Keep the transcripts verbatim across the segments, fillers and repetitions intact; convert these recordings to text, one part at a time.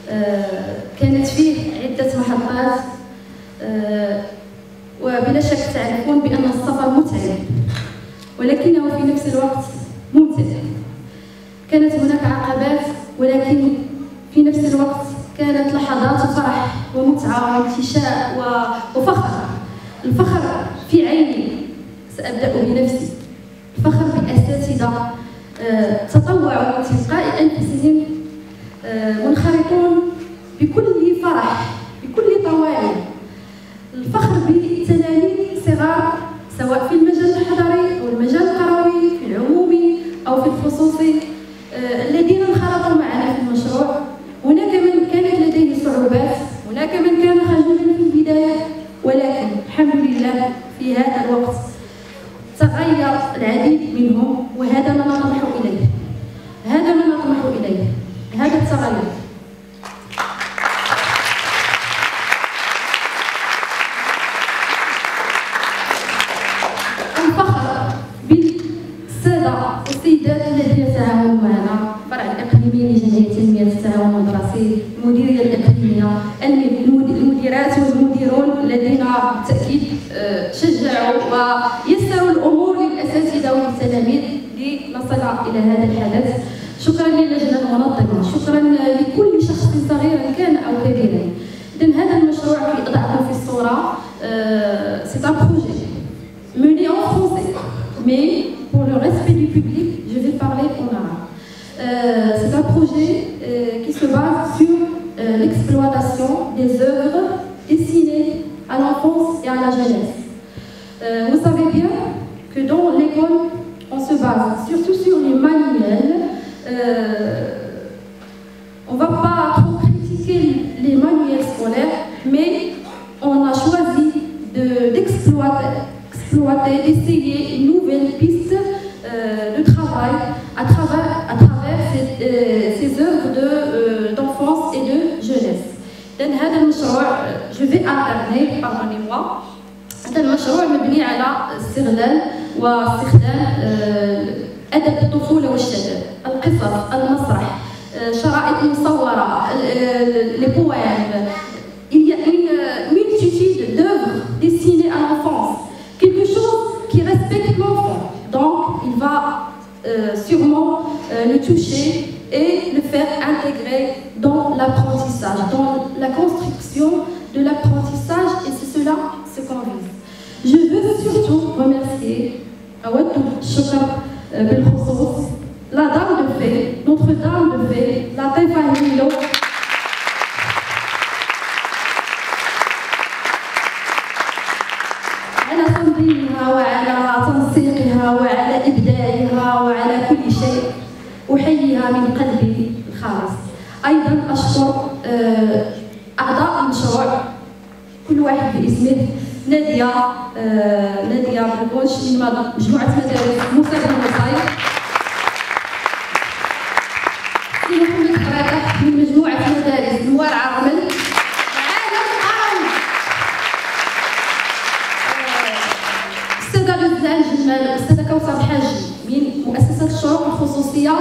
كانت فيه عدة محطات، وبلا شك تعرفون بأن السفر متعب ولكنه في نفس الوقت ممتع. كانت هناك عقبات ولكن في نفس الوقت كانت لحظات فرح ومتعة وانتشاء وفخر. الفخر في عيني، سأبدأ بنفسي. الفخر بالأساتذة تطوعوا من تلقاء أنفسهم، منخرطون بكل فرح بكل طوال. الفخر بالتلاميذ صغار سواء في المجال الحضري أو المجال القروي، في العمومي أو في الخصوصي، الذين انخرطوا معنا في المشروع. هناك من كانت لديه صعوبات، هناك من كان خجولا في البداية، ولكن الحمد لله في هذا الوقت تغير العديد منهم، وهذا ما نطمح إليه. هذا ما نطمح إليه، هذا التغير. الفخر بالسادة والسيدات الذين تعاونوا معنا، الفرع الإقليمي لجمعية تنمية التعاون المدرسي، المديرية الإقليمية، المديرات والمديرون الذين بالتأكيد شجعوا ويسروا الأمور للأساتذة وللتلاميذ لنصل إلى هذا الحدث. شكرا للجنة المنظمة، شكرا لكل شخص صغير كان أو كبير. إذن هذا المشروع في أضعكم في الصورة، c'est un projet mené en français, mais pour le respect du public, je vais parler en arabe. Euh, c'est un projet euh, qui se base sur euh, l'exploitation des œuvres destinées à l'enfance et à la jeunesse. Euh, vous savez bien que dans l'école, on se base surtout sur les manuels. Euh, on ne va pas trop critiquer les manuels scolaires, mais on a choisi d'exploiter, de, exploiter, d'essayer une nouvelle piste euh, de travail à travers, à travers ces, euh, ces œuvres d'enfance de, euh, et de jeunesse. Donc, هذا المشروع je vais alterner, pardonnez-moi. هذا المشروع مبني على استغلال واستخدام أدب الطفولة والشباب، القصص، المسرح، شرائط مصورة، les poèmes. Il y a une multitude d'œuvres destinées à l'enfance, quelque chose qui respecte l'enfant. Donc, il va euh, sûrement euh, le toucher et le faire intégrer dans l'apprentissage, dans la construction de l'apprentissage, et c'est cela ce qu'on vise. Je veux surtout remercier أود الشكر بالخصوص la dame de fée, notre dame de fée, Latifa Hemilo. على تنظيمها وعلى تنسيقها وعلى إبداعها وعلى كل شيء، أحييها من قلبي الخالص. أيضا أشكر أعضاء المشروع كل واحد باسمه. نادية آه، نادية برغوش من مجموعة مدارس موسى بن نصير، سي محمد حرادح من مجموعة مدارس نوار عرمل، عالم قروي، الأستاذة غزال جمال، الأستاذة كوثر الحاجي من مؤسسة الشروق الخصوصية.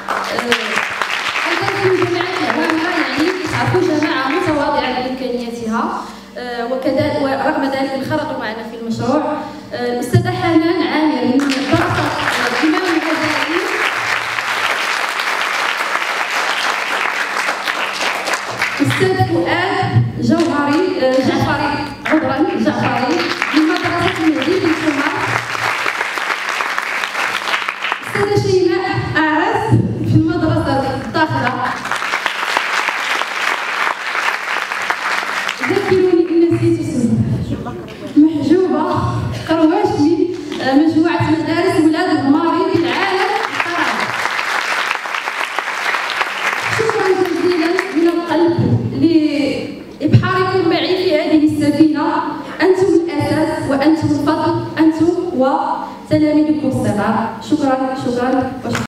أيضا في جماعة العوامة، يعني تعرفوا جماعة متواضعة بإمكانياتها، وكذلك ورغم ذلك انخرطوا معنا في المشروع. الأستاذة حنان عامر من دراسة الإمام الغزالي، الأستاذ فؤاد جوهري جعفري عذرا جعفري من مدرسة المهدي بن سمر، الأستاذة شيماء أعز في المدرسة الداخلة. ذكروني إن نسيت اسمها، محجوبة قرواش من مجموعة مدارس ولاد الغماري بالعالم القروي. شكرا جزيلا من القلب لإبحاركم معي في هذه السفينة. أنتم الأساس وأنتم الفضل، أنتم وتلاميذكم الصغار. شكرا شكرا وشكرا.